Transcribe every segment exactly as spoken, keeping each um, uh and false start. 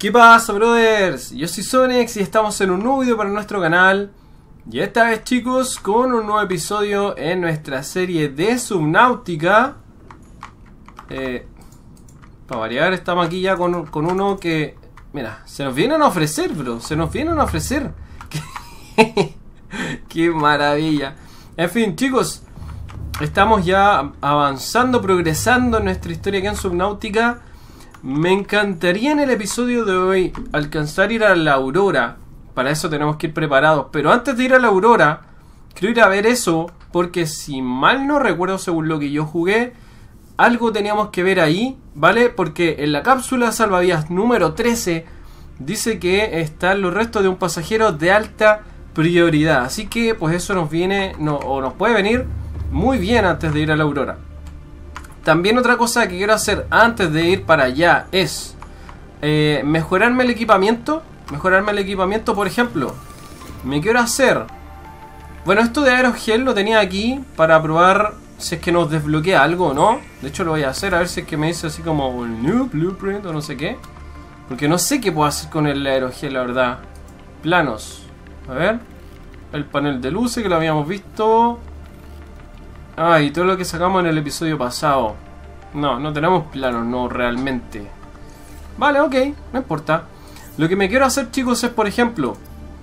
¿Qué pasa, brothers? Yo soy Sonex y estamos en un nuevo video para nuestro canal. Y esta vez, chicos, con un nuevo episodio en nuestra serie de Subnautica. eh, Para variar, estamos aquí ya con, con uno que... Mira, se nos vienen a ofrecer, bro. Se nos vienen a ofrecer. ¡Qué maravilla! En fin, chicos, estamos ya avanzando, progresando en nuestra historia aquí en Subnautica. Me encantaría en el episodio de hoy alcanzar a ir a la Aurora. Para eso tenemos que ir preparados. Pero antes de ir a la Aurora, quiero ir a ver eso, porque si mal no recuerdo, según lo que yo jugué, algo teníamos que ver ahí, ¿vale? Porque en la cápsula salvavidas número trece dice que están los restos de un pasajero de alta prioridad. Así que pues eso nos viene, no, o nos puede venir muy bien antes de ir a la Aurora. También otra cosa que quiero hacer antes de ir para allá es eh, mejorarme el equipamiento. Mejorarme el equipamiento, por ejemplo, me quiero hacer... Bueno, esto de aerogel lo tenía aquí para probar si es que nos desbloquea algo o no. De hecho lo voy a hacer, a ver si es que me dice así como New Blueprint o no sé qué. Porque no sé qué puedo hacer con el aerogel, la verdad. Planos. A ver. El panel de luces que lo habíamos visto. Ah, y todo lo que sacamos en el episodio pasado. No, no tenemos planos, no, realmente. Vale, ok, no importa. Lo que me quiero hacer, chicos, es, por ejemplo,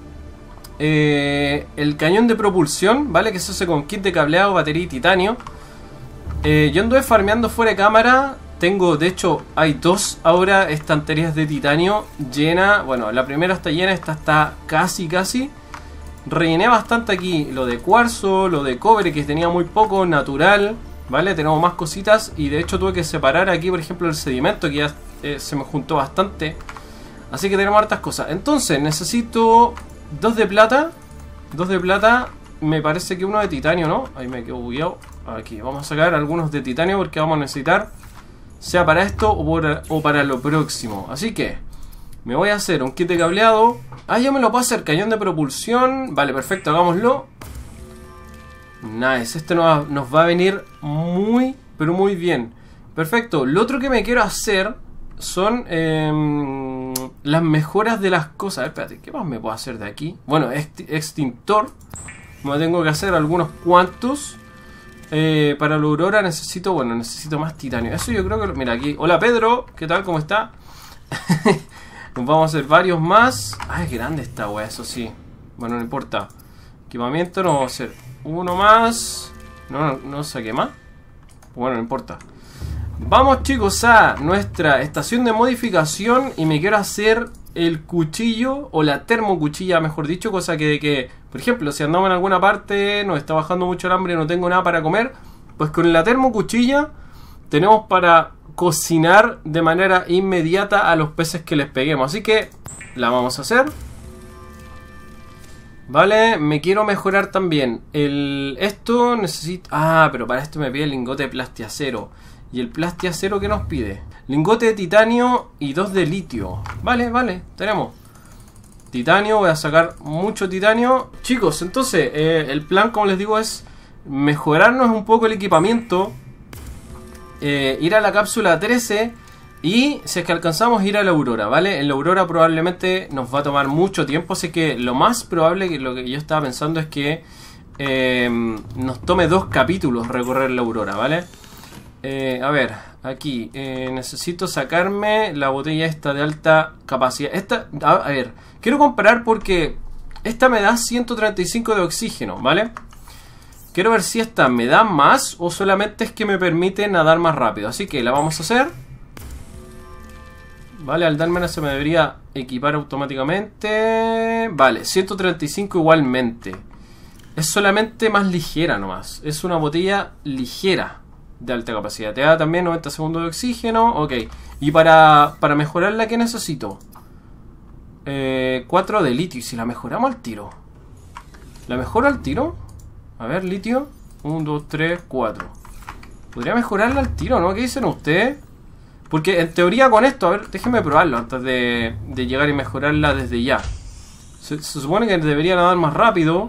eh, el cañón de propulsión, ¿vale? Que se hace con kit de cableado, batería y titanio. eh, Yo anduve farmeando fuera de cámara. Tengo, de hecho, hay dos ahora estanterías de titanio llena. Bueno, la primera está llena, esta está casi, casi. Rellené bastante aquí lo de cuarzo, lo de cobre, que tenía muy poco, natural, ¿vale? Tenemos más cositas y de hecho tuve que separar aquí, por ejemplo, el sedimento, que ya eh, se me juntó bastante. Así que tenemos hartas cosas. Entonces, necesito dos de plata. Dos de plata, me parece que uno de titanio, ¿no? Ahí me quedo bugueado. Aquí, vamos a sacar algunos de titanio porque vamos a necesitar, sea para esto o, por, o para lo próximo. Así que me voy a hacer un kit de cableado. Ah, ya me lo puedo hacer, cañón de propulsión. Vale, perfecto, hagámoslo. Nice, este nos, nos va a venir muy, pero muy bien. Perfecto, lo otro que me quiero hacer son eh, las mejoras de las cosas. A ver, espérate, ¿qué más me puedo hacer de aquí? Bueno, extintor. Me tengo que hacer algunos cuantos. eh, Para la Aurora necesito, bueno, necesito más titanio. Eso yo creo que... Mira aquí, hola Pedro, ¿qué tal? ¿Cómo está? Nos vamos a hacer varios más. Ah, es grande esta wea, eso sí. Bueno, no importa. Equipamiento, nos vamos a hacer uno más. No, no, no saqué más. Bueno, no importa. Vamos, chicos, a nuestra estación de modificación. Y me quiero hacer el cuchillo, o la termocuchilla, mejor dicho. Cosa que, que, por ejemplo, si andamos en alguna parte, nos está bajando mucho el hambre y no tengo nada para comer, pues con la termocuchilla tenemos para cocinar de manera inmediata a los peces que les peguemos. Así que la vamos a hacer. Vale, me quiero mejorar también el... Esto necesito... Ah, pero para esto me pide el lingote de plastiacero. ¿Y el plastiacero qué nos pide? Lingote de titanio y dos de litio. Vale, vale, tenemos titanio, voy a sacar mucho titanio. Chicos, entonces eh, el plan, como les digo, es mejorarnos un poco el equipamiento. Eh, ir a la cápsula trece y si es que alcanzamos ir a la Aurora, ¿vale? En la Aurora probablemente nos va a tomar mucho tiempo, así que lo más probable, que lo que yo estaba pensando es que eh, nos tome dos capítulos recorrer la Aurora, ¿vale? Eh, a ver, aquí eh, necesito sacarme la botella esta de alta capacidad. Esta, a, a ver, quiero comparar porque esta me da ciento treinta y cinco de oxígeno, ¿vale? Quiero ver si esta me da más o solamente es que me permite nadar más rápido. Así que la vamos a hacer. Vale, al dármela se me debería equipar automáticamente. Vale, ciento treinta y cinco igualmente. Es solamente más ligera nomás. Es una botella ligera de alta capacidad. Te da también noventa segundos de oxígeno. Ok. Y para, para mejorarla, ¿qué necesito? Eh, cuatro de litio. Y si la mejoramos al tiro. ¿La mejoro al tiro? A ver, litio. uno, dos, tres, cuatro. Podría mejorarla al tiro, ¿no? ¿Qué dicen ustedes? Porque en teoría con esto, a ver, déjenme probarlo antes de, de llegar y mejorarla desde ya. Se, se supone que debería nadar más rápido.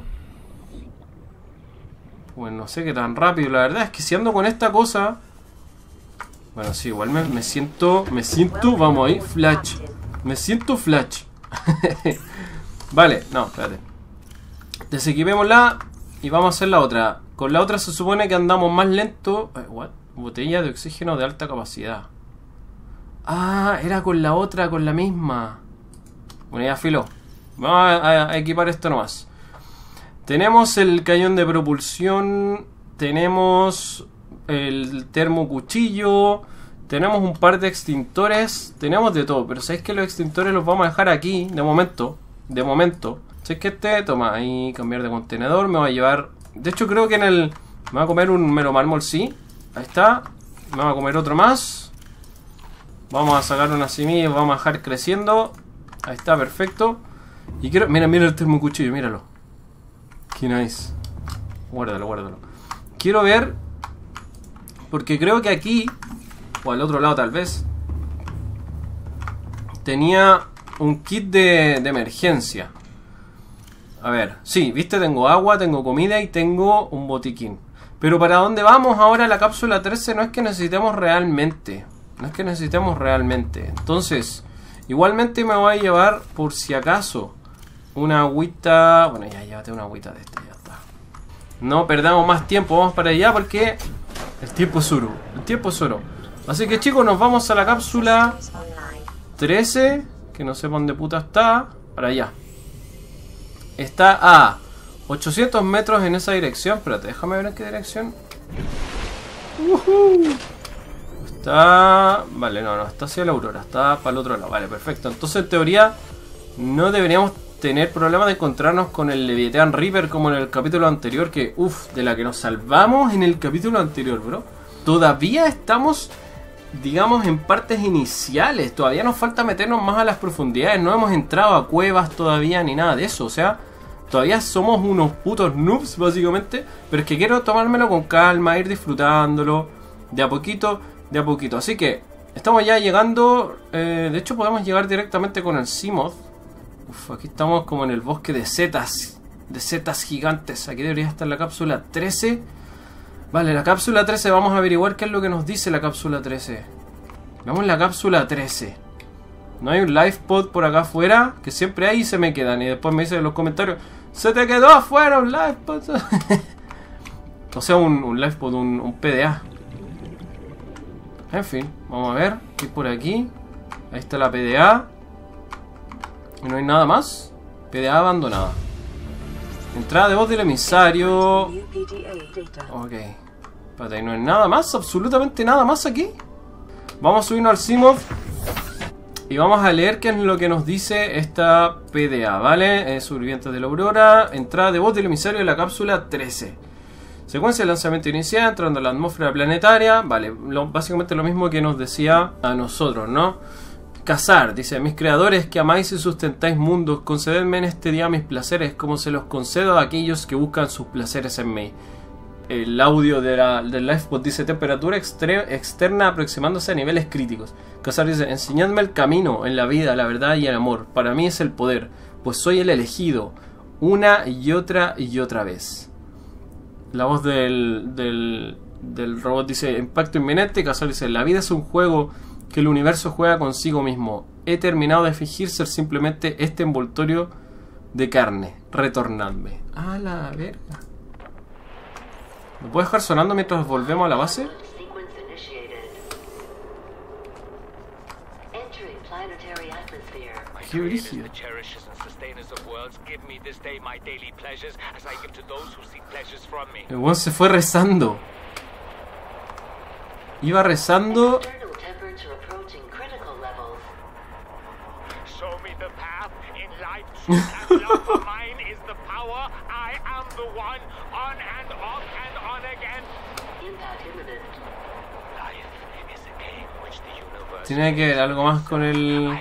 Pues no sé qué tan rápido. La verdad es que si ando con esta cosa... Bueno, sí, igual me, me siento... Me siento... Vamos ahí, flash. Me siento Flash. Vale, no, espérate. Desequipémosla y vamos a hacer la otra. Con la otra se supone que andamos más lento. Eh, what? Botella de oxígeno de alta capacidad. Ah, era con la otra, con la misma. Bueno, ya filo. Vamos a, a equipar esto nomás. Tenemos el cañón de propulsión. Tenemos el termocuchillo. Tenemos un par de extintores. Tenemos de todo. Pero sabéis que los extintores los vamos a dejar aquí. De momento. De momento. Si es que este, toma, ahí cambiar de contenedor. Me va a llevar. De hecho creo que en el. Me va a comer un mero mármol, sí. Ahí está. Me va a comer otro más. Vamos a sacar una semilla y vamos a dejar creciendo. Ahí está, perfecto. Y quiero... Mira, mira el termocuchillo, míralo. Qué nice. Guárdalo, guárdalo. Quiero ver... Porque creo que aquí, o al otro lado tal vez, tenía un kit de, de emergencia. A ver, sí, viste, tengo agua, tengo comida y tengo un botiquín. Pero para dónde vamos ahora la cápsula trece no es que necesitemos realmente. No es que necesitemos realmente. Entonces, igualmente me voy a llevar, por si acaso, una agüita. Bueno, ya llévate una agüita de esta, ya está. No perdamos más tiempo, vamos para allá porque el tiempo es oro. El tiempo es oro. Así que chicos, nos vamos a la cápsula trece. Que no sé dónde puta está. Para allá. Está a ochocientos metros en esa dirección. Espérate, déjame ver en qué dirección. Uh-huh. Está... Vale, no, no, está hacia la aurora. Está para el otro lado. Vale, perfecto. Entonces, en teoría, no deberíamos tener problema de encontrarnos con el Leviathan Reaper como en el capítulo anterior. Que, uff, de la que nos salvamos en el capítulo anterior, bro. Todavía estamos, digamos, en partes iniciales. Todavía nos falta meternos más a las profundidades. No hemos entrado a cuevas todavía ni nada de eso. O sea, todavía somos unos putos noobs, básicamente. Pero es que quiero tomármelo con calma, ir disfrutándolo de a poquito, de a poquito. Así que estamos ya llegando. Eh, de hecho, podemos llegar directamente con el Seamoth. Uf, aquí estamos como en el bosque de setas. De setas gigantes. Aquí debería estar la cápsula trece. Vale, la cápsula trece, vamos a averiguar qué es lo que nos dice la cápsula trece. Veamos la cápsula trece. No hay un life pod por acá afuera, que siempre hay y se me quedan. Y después me dicen en los comentarios, ¡se te quedó afuera un life pod! O sea, un, un life pod, un, un P D A. En fin, vamos a ver, ¿qué hay por aquí? Ahí está la P D A. Y no hay nada más. P D A abandonada. Entrada de voz del emisario. Ok. Espérate, ¿y no hay nada más? ¿Absolutamente nada más aquí? Vamos a subirnos al Seamoth y vamos a leer qué es lo que nos dice esta P D A, ¿vale? Eh, Sobrevivientes de la Aurora. Entrada de voz del emisario de la cápsula trece. Secuencia de lanzamiento inicial, entrando a la atmósfera planetaria. Vale, lo, básicamente lo mismo que nos decía a nosotros, ¿no? Cazar, dice, mis creadores que amáis y sustentáis mundos, concededme en este día mis placeres, como se los concedo a aquellos que buscan sus placeres en mí. El audio de la, del Lifebot dice, temperatura externa aproximándose a niveles críticos. Cazar dice, enseñadme el camino en la vida, la verdad y el amor. Para mí es el poder, pues soy el elegido, una y otra y otra vez. La voz del, del, del robot dice, impacto inminente. Cazar dice, la vida es un juego que el universo juega consigo mismo. He terminado de fingir ser simplemente este envoltorio de carne. Retornadme. A la verga. ¿Me puedes dejar sonando mientras volvemos a la base? Qué brígido. El weón se fue rezando. Iba rezando. Tiene que ver algo más con el...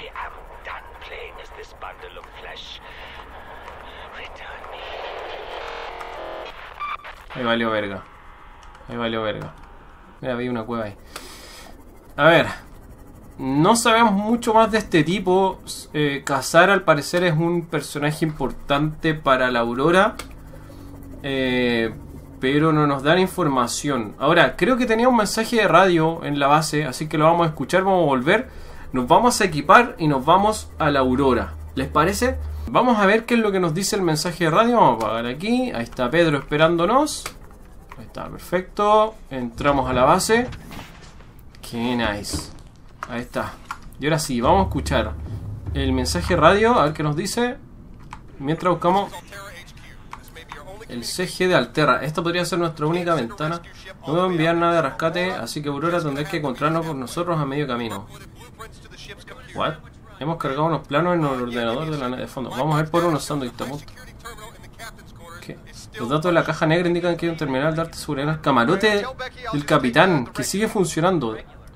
Ahí valió verga. Ahí valió verga. Mira, vi una cueva ahí. A ver. No sabemos mucho más de este tipo. Eh, Cazar al parecer es un personaje importante para la Aurora. Eh, pero no nos dan información. Ahora, creo que tenía un mensaje de radio en la base. Así que lo vamos a escuchar. Vamos a volver. nos vamos a equipar y nos vamos a la Aurora. ¿Les parece? Vamos a ver qué es lo que nos dice el mensaje de radio. Vamos a apagar aquí. Ahí está Pedro esperándonos. Ahí está, perfecto. Entramos a la base. Qué nice. Ahí está. Y ahora sí, vamos a escuchar el mensaje radio. A ver qué nos dice. Mientras buscamos el C G de Alterra. Esta podría ser nuestra única ventana. No voy a enviar nada de rescate, así que Aurora tendrás que encontrarnos con nosotros a medio camino. What? Hemos cargado unos planos en el ordenador de la nave de fondo. Vamos a ver por unos sándwiches. ¿Qué? Los datos de la caja negra indican que hay un terminal de alta seguridad en el camarote del capitán que sigue funcionando.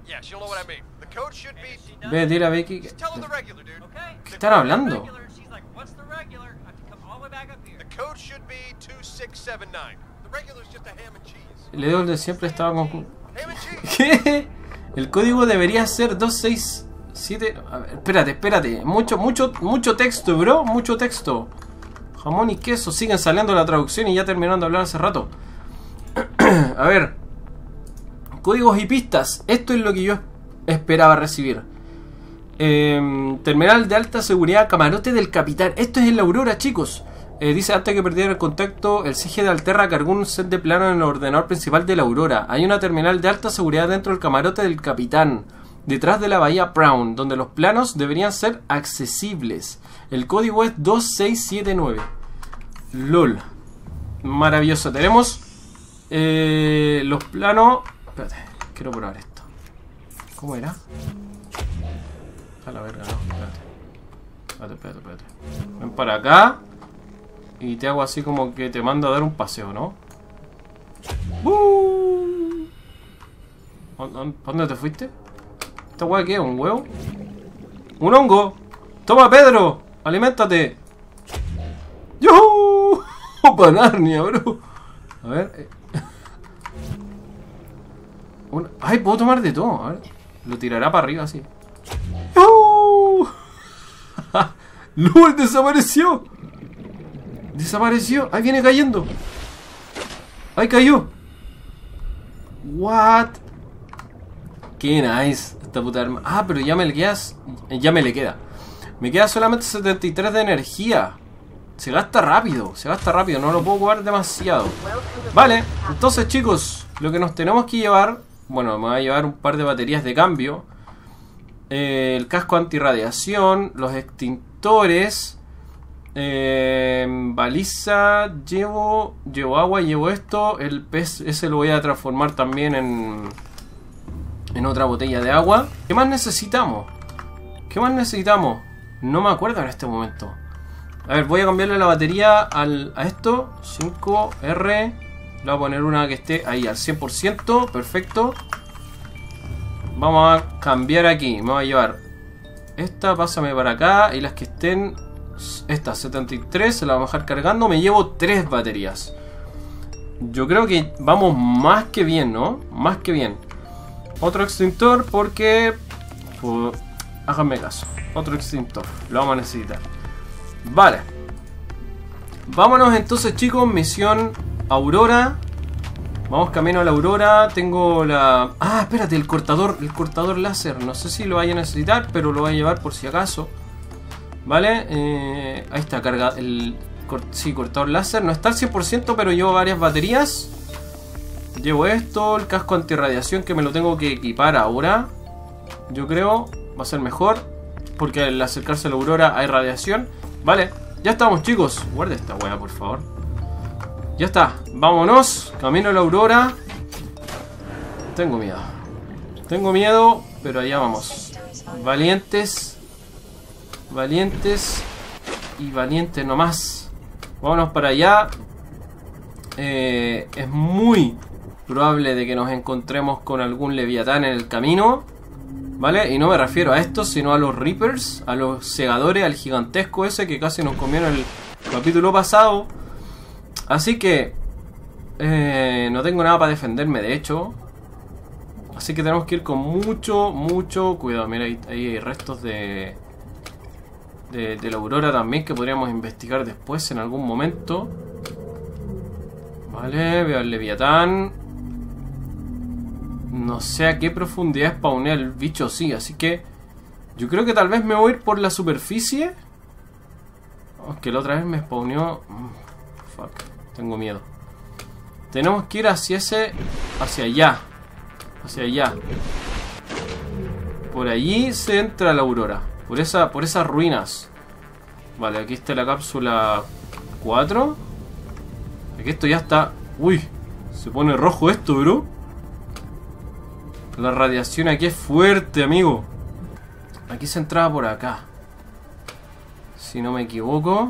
Ve, dile a Becky que... ¿Qué están hablando? Le digo el de siempre estaba con... ¿Qué? El código debería ser dos seis siete... A ver, espérate, espérate. Mucho, mucho, mucho texto, bro. Mucho texto. Jamón y queso. Siguen saliendo la traducción y ya terminaron de hablar hace rato. A ver. Códigos y pistas. Esto es lo que yo esperaba recibir. Eh, terminal de alta seguridad, camarote del capitán. Esto es en la Aurora, chicos. Eh, dice, antes que perdieran el contacto, el C G de Alterra cargó un set de plano en el ordenador principal de la Aurora. Hay una terminal de alta seguridad dentro del camarote del capitán, detrás de la bahía Brown, donde los planos deberían ser accesibles. El código es dos seis siete nueve. LOL. Maravilloso. Tenemos eh, los planos... Espérate, quiero probar esto. ¿Cómo era? A la verga, no, espérate. Espérate, espérate, espérate. Ven para acá. Y te hago así como que te mando a dar un paseo, ¿no? ¡Uh! ¿Para dónde te fuiste? ¿Esta hueá qué es? ¿Un huevo? ¡Un hongo! ¡Toma, Pedro! ¡Aliméntate! ¡Yuhu! ¡Para Narnia, bro! A ver... Eh. Una... ¡Ay, puedo tomar de todo! A ver... Lo tirará para arriba así. ¡Yuhu! ¡Lul! ¡Desapareció! Desapareció. Ahí viene cayendo. Ahí cayó. What? Qué nice esta puta arma. Ah, pero ya me le quedas. Ya me le queda. Me queda solamente setenta y tres de energía. Se gasta rápido. Se gasta rápido. No lo puedo jugar demasiado. Vale. Entonces, chicos, lo que nos tenemos que llevar. Bueno, me voy a llevar un par de baterías de cambio. Eh, el casco antirradiación. Los extintores. Eh, baliza, llevo llevo agua, llevo esto. El pez ese lo voy a transformar también en en otra botella de agua. ¿Qué más necesitamos? ¿Qué más necesitamos? No me acuerdo en este momento. A ver, voy a cambiarle la batería al, a esto. cinco R. Le voy a poner una que esté ahí al cien por ciento. Perfecto. Vamos a cambiar aquí. Me voy a llevar esta, pásame para acá. Y las que estén... Esta setenta y tres se la vamos a dejar cargando. Me llevo tres baterías. Yo creo que vamos más que bien, ¿no? Más que bien. Otro extintor porque... Pues, háganme caso. Otro extintor. Lo vamos a necesitar. Vale. Vámonos entonces, chicos. Misión Aurora. Vamos camino a la Aurora. Tengo la... Ah, espérate. El cortador. El cortador láser. No sé si lo vaya a necesitar, pero lo voy a llevar por si acaso. Vale, eh, ahí está, carga el sí, cortador láser. No está al cien por ciento, pero llevo varias baterías. Llevo esto, el casco antirradiación que me lo tengo que equipar ahora. Yo creo, va a ser mejor, porque al acercarse a la Aurora hay radiación. Vale, ya estamos, chicos. Guarda esta wea, por favor. Ya está, vámonos. Camino a la Aurora. Tengo miedo. Tengo miedo, pero allá vamos. Valientes. Valientes y valientes nomás. Vámonos para allá. eh, Es muy probable de que nos encontremos con algún leviatán en el camino, ¿vale? Y no me refiero a estos, sino a los Reapers, a los segadores, al gigantesco ese que casi nos comieron el capítulo pasado. Así que eh, no tengo nada para defenderme, de hecho. Así que tenemos que ir con mucho, mucho cuidado. Mira, ahí, ahí hay restos de... De, de la Aurora también que podríamos investigar después en algún momento. Vale, veo al leviatán. No sé a qué profundidad spawnea el bicho, sí, así que Yo creo que tal vez me voy a ir por la superficie. Oh, es que la otra vez me spawneó. Fuck, tengo miedo. Tenemos que ir hacia ese... Hacia allá. Hacia allá. Por allí se entra la aurora. Por esa, por esas ruinas. Vale, aquí está la cápsula cuatro. Aquí esto ya está... Uy, se pone rojo esto, bro. La radiación aquí es fuerte, amigo. Aquí se entraba por acá, si no me equivoco.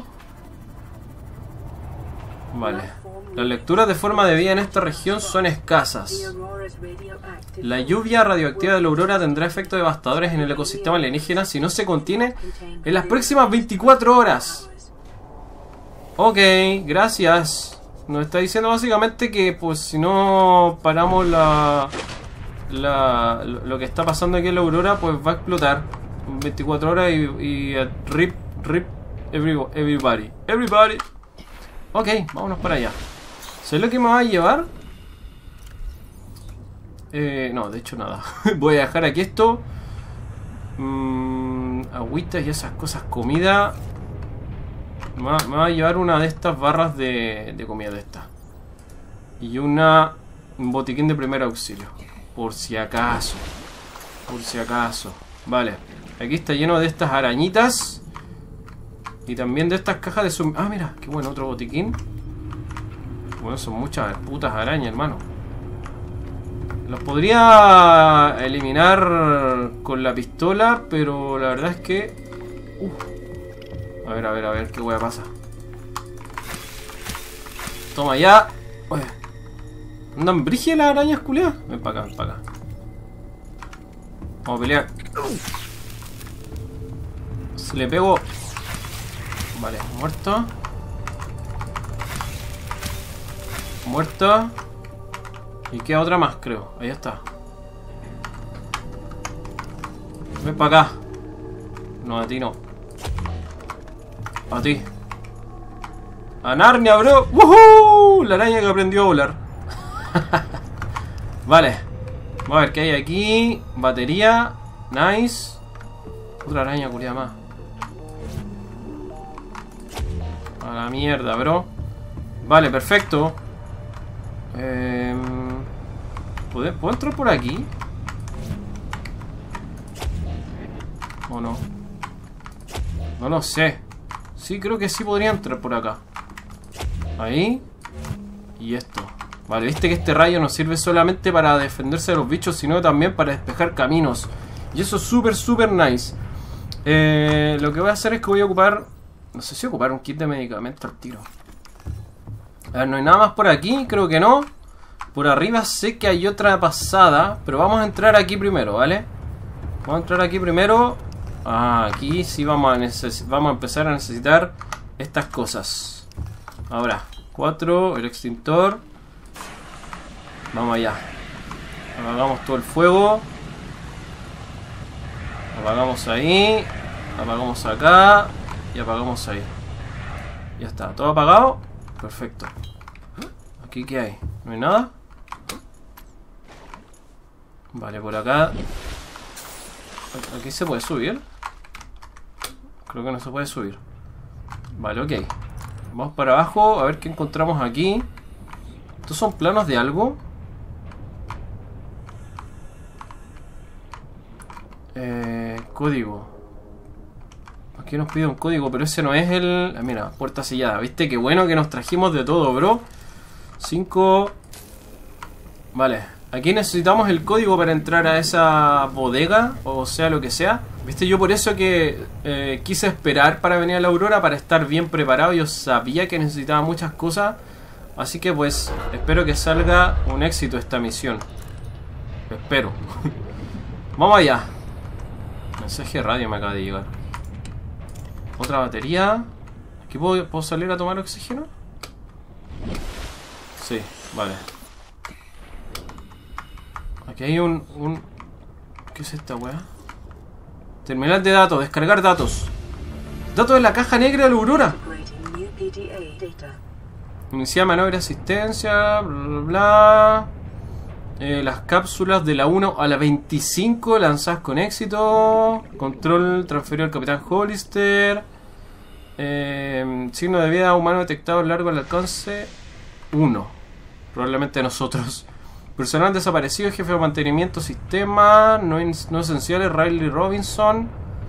Vale. Las lecturas de forma de vida en esta región son escasas. La lluvia radioactiva de la aurora tendrá efectos devastadores en el ecosistema alienígena si no se contiene en las próximas veinticuatro horas. Ok, gracias. Nos está diciendo básicamente que pues si no paramos la, la lo que está pasando aquí en la aurora, pues va a explotar en veinticuatro horas y, y uh, rip, rip every, everybody. Everybody. Ok, vámonos para allá. ¿Sé lo que me va a llevar? Eh, no, de hecho nada. Voy a dejar aquí esto. Mm, agüitas y esas cosas, comida. Me va, me va a llevar una de estas barras de, de comida de esta. Y una, un botiquín de primer auxilio. Por si acaso. Por si acaso. Vale. Aquí está lleno de estas arañitas. Y también de estas cajas de sum... Ah, mira, qué bueno, otro botiquín. Bueno, son muchas putas arañas, hermano. Los podría eliminar con la pistola, pero la verdad es que... Uf. A ver, a ver, a ver, qué hueá pasa. Toma ya. Uy. ¿Andan brígidas las arañas, culiadas? Ven para acá, ven para acá. Vamos a pelear. Se le pego. Vale, muerto. Muerto. Y queda otra más, creo. Ahí está. Ven para acá. No, a ti no. A ti. A Narnia, bro. ¡Woohoo! La araña que aprendió a volar. Vale. Vamos a ver qué hay aquí. Batería. Nice. Otra araña culiada más. A la mierda, bro. Vale, perfecto. Eh, ¿puedo, ¿Puedo entrar por aquí? ¿O no? No lo sé. Sí, creo que sí podría entrar por acá. Ahí. Y esto. Vale, viste que este rayo no sirve solamente para defenderse de los bichos, sino también para despejar caminos. Y eso es súper, súper nice. Eh, lo que voy a hacer es que voy a ocupar... No sé si ocupar un kit de medicamento al tiro. A ver, no hay nada más por aquí, creo que no. Por arriba sé que hay otra pasada, pero vamos a entrar aquí primero, ¿vale? Vamos a entrar aquí primero. Ah, aquí sí vamos a, neces vamos a empezar a necesitar estas cosas. Ahora, cuatro, el extintor. Vamos allá. Apagamos todo el fuego. Apagamos ahí. Apagamos acá. Y apagamos ahí. Ya está, todo apagado. Perfecto. ¿Aquí qué hay? ¿No hay nada? Vale, por acá. ¿Aquí se puede subir? Creo que no se puede subir. Vale, ok. Vamos para abajo a ver qué encontramos aquí. ¿Estos son planos de algo? Eh, código. Aquí nos pide un código, pero ese no es el... Mira, puerta sellada. ¿Viste? Qué bueno que nos trajimos de todo, bro. cinco. Vale. Aquí necesitamos el código para entrar a esa bodega, o sea, lo que sea. ¿Viste? Yo por eso que eh, quise esperar para venir a la Aurora, para estar bien preparado. Yo sabía que necesitaba muchas cosas. Así que pues, espero que salga un éxito esta misión. Espero. Vamos allá. Mensaje de radio me acaba de llegar. Otra batería. ¿Aquí puedo, puedo salir a tomar oxígeno? Sí, vale. Aquí hay un, un... ¿Qué es esta weá? Terminal de datos, descargar datos. Datos de la caja negra de la Aurora. Iniciar maniobra de asistencia, bla bla bla. Eh, las cápsulas de la uno a la veinticinco lanzadas con éxito. Control transferido al Capitán Hollister. Eh, signo de vida humano detectado largo al alcance uno. Probablemente nosotros. Personal desaparecido, jefe de mantenimiento sistema. No, no esenciales, Riley Robinson.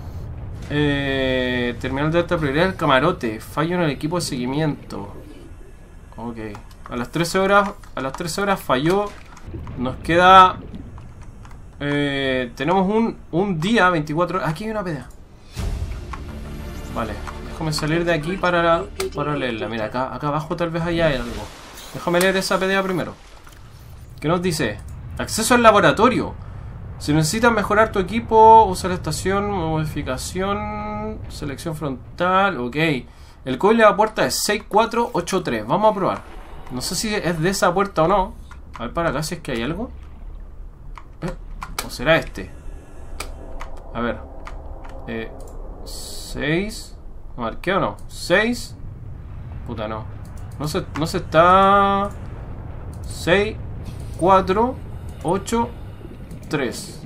Eh, terminal de alta prioridad, el camarote. Fallo en el equipo de seguimiento. Ok. A las trece horas. A las trece horas falló. Nos queda... Eh, tenemos un, un día, veinticuatro horas. Aquí hay una P D A. Vale. Déjame salir de aquí para, para leerla. Mira, acá, acá abajo tal vez haya algo. Déjame leer esa P D A primero. ¿Qué nos dice? Acceso al laboratorio. Si necesitas mejorar tu equipo, usa la estación, modificación, selección frontal. Ok. El código de la puerta es seis cuatro ocho tres. Vamos a probar. No sé si es de esa puerta o no. A ver para acá si es que hay algo. ¿Eh? ¿O será este? A ver. Eh, seis. ¿Marqué o no? seis. Puta, no. No se, no se está... seis, cuatro, ocho, tres.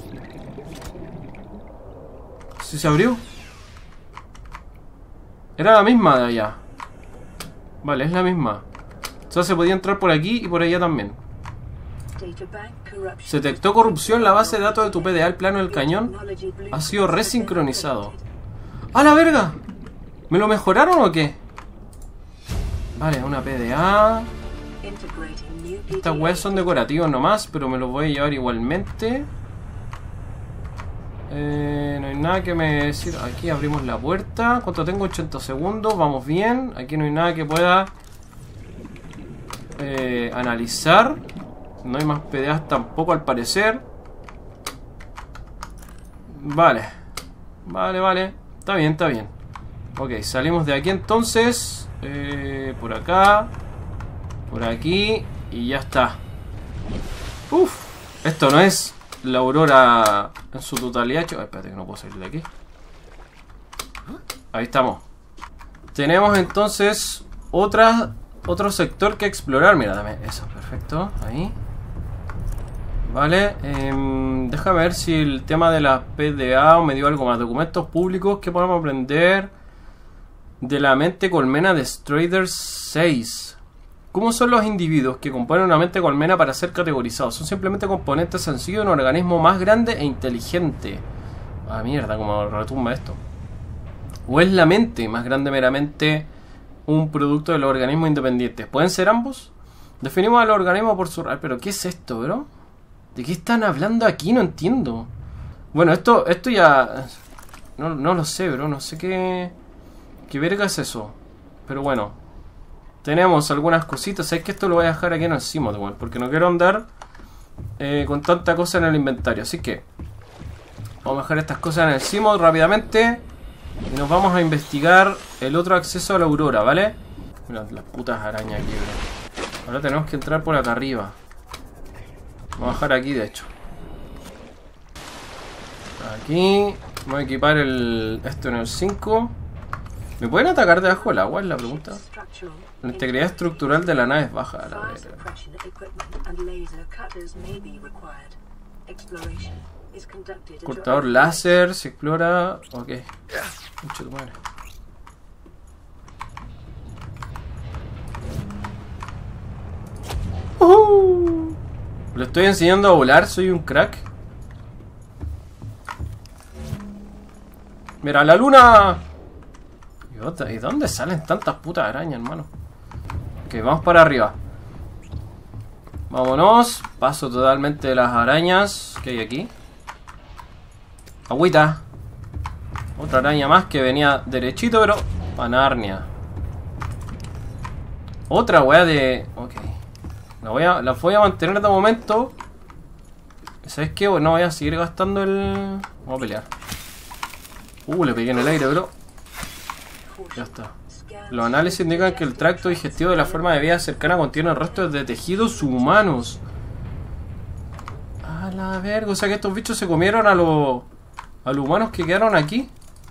¿Sí se abrió? Era la misma de allá. Vale, es la misma. O sea, se podía entrar por aquí y por allá también. Se detectó corrupción en la base de datos de tu P D A. El plano del cañón ha sido resincronizado. ¡A la verga! ¿Me lo mejoraron o qué? Vale, una P D A. Estas weas son decorativos nomás, pero me los voy a llevar igualmente. Eh, no hay nada que me decir. Aquí abrimos la puerta. ¿Cuánto tengo? ochenta segundos. Vamos bien. Aquí no hay nada que pueda eh, analizar. No hay más P D As tampoco al parecer. Vale. Vale, vale. Está bien, está bien. Ok, salimos de aquí entonces. Eh, por acá. Por aquí. Y ya está. Uf. Esto no es la Aurora en su totalidad. Oh, espérate que no puedo salir de aquí. Ahí estamos. Tenemos entonces otra, otro sector que explorar. Mira, dame eso. Perfecto. Ahí. Vale, eh, déjame ver si el tema de la P D A me dio algo más. Documentos públicos que podemos aprender de la mente colmena de Strider seis. ¿Cómo son los individuos que componen una mente colmena para ser categorizados? Son simplemente componentes sencillos de un organismo más grande e inteligente. Ah, mierda, como retumba esto. ¿O es la mente más grande meramente un producto de los organismos independientes? ¿Pueden ser ambos? Definimos al organismo por su... ¿Pero qué es esto, bro? ¿De qué están hablando aquí? No entiendo. Bueno, esto esto ya... No, no lo sé, bro. No sé qué... ¿Qué verga es eso? Pero bueno. Tenemos algunas cositas. Es que esto lo voy a dejar aquí en el Cimod, bueno, porque no quiero andar eh, con tanta cosa en el inventario. Así que... Vamos a dejar estas cosas en el Cimod rápidamente. Y nos vamos a investigar el otro acceso a la Aurora, ¿vale? Mira las putas arañas aquí, bro. Ahora tenemos que entrar por acá arriba. Vamos a bajar aquí, de hecho. Aquí. Voy a equipar el esto en el cinco. ¿Me pueden atacar debajo del agua? Es la pregunta. La integridad estructural de la nave es baja. A la verga. Cortador láser. Se explora. Ok. Mucho tu madre. Uh-huh. Le estoy enseñando a volar, soy un crack. ¡Mira la luna! ¿Y dónde salen tantas putas arañas, hermano? Ok, vamos para arriba. Vámonos. Paso totalmente de las arañas que hay aquí. Agüita. Otra araña más que venía derechito, pero para Narnia. Otra weá de... Ok. La voy a, la voy a mantener de momento. ¿Sabes qué? No voy a seguir gastando el... Vamos a pelear. Uh, le pegué en el aire, bro. Ya está. Los análisis indican que el tracto digestivo de la forma de vida cercana contiene restos de tejidos humanos. A la verga. O sea que estos bichos se comieron a los... A los humanos que quedaron aquí.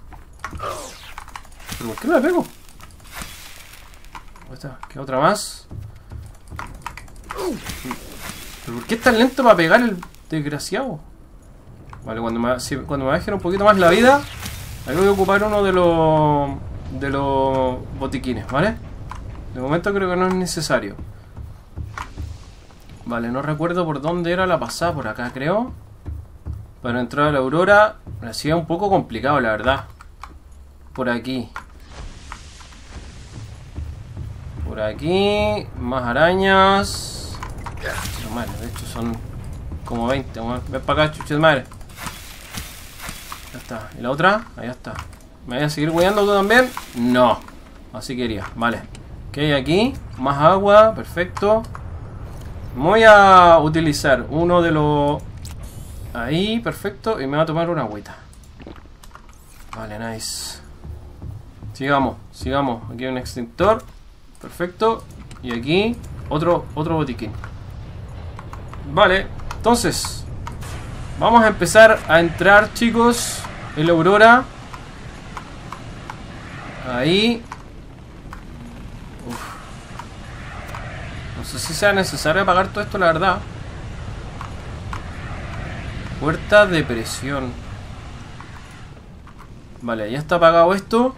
¿Pero por qué no le pego? Ahí está. ¿Qué otra más? ¿Pero por qué es tan lento para pegar el desgraciado? Vale, cuando me, si, cuando me bajen un poquito más la vida, ahí voy a ocupar uno de los de los botiquines, ¿vale? De momento creo que no es necesario. Vale, no recuerdo por dónde era la pasada, por acá creo. Para entrar a la Aurora me hacía un poco complicado, la verdad. Por aquí. Por aquí, más arañas. Madre, de hecho son como veinte. Ven para acá, chuches madre. Ya está. ¿Y la otra? Ahí está. ¿Me voy a seguir cuidando tú también? No. Así quería. Vale. ¿Qué hay aquí? Más agua. Perfecto. Voy a utilizar uno de los... Ahí, perfecto. Y me voy a tomar una agüita. Vale, nice. Sigamos, sigamos. Aquí hay un extintor. Perfecto. Y aquí otro, otro botiquín. Vale, entonces vamos a empezar a entrar, chicos, en la Aurora. Ahí. Uf. No sé si sea necesario apagar todo esto, la verdad. Puerta de presión. Vale, ya está apagado esto.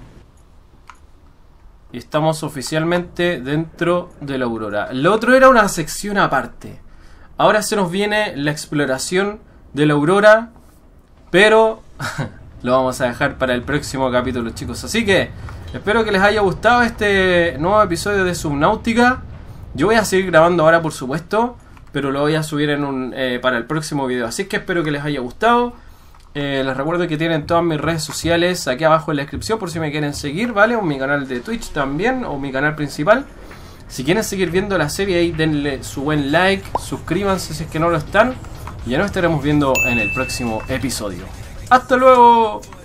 Y estamos oficialmente dentro de la Aurora. Lo otro era una sección aparte. Ahora se nos viene la exploración de la Aurora. Pero lo vamos a dejar para el próximo capítulo, chicos. Así que espero que les haya gustado este nuevo episodio de Subnautica. Yo voy a seguir grabando ahora, por supuesto, pero lo voy a subir en un, eh, para el próximo video. Así que espero que les haya gustado. Eh, les recuerdo que tienen todas mis redes sociales aquí abajo en la descripción por si me quieren seguir, ¿vale? O mi canal de Twitch también, o mi canal principal. Si quieren seguir viendo la serie ahí, denle su buen like, suscríbanse si es que no lo están. Y ya nos estaremos viendo en el próximo episodio. ¡Hasta luego!